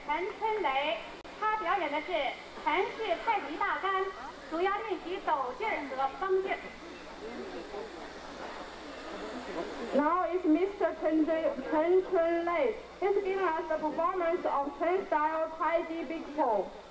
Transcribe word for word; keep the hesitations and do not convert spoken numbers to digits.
陈春雷，他表演的是陈氏太极大杆，主要练习抖劲儿和绷劲儿。 Now is Mister Chen Chun Lei. He's giving us the performance of Chen style Tai Chi Big Pole.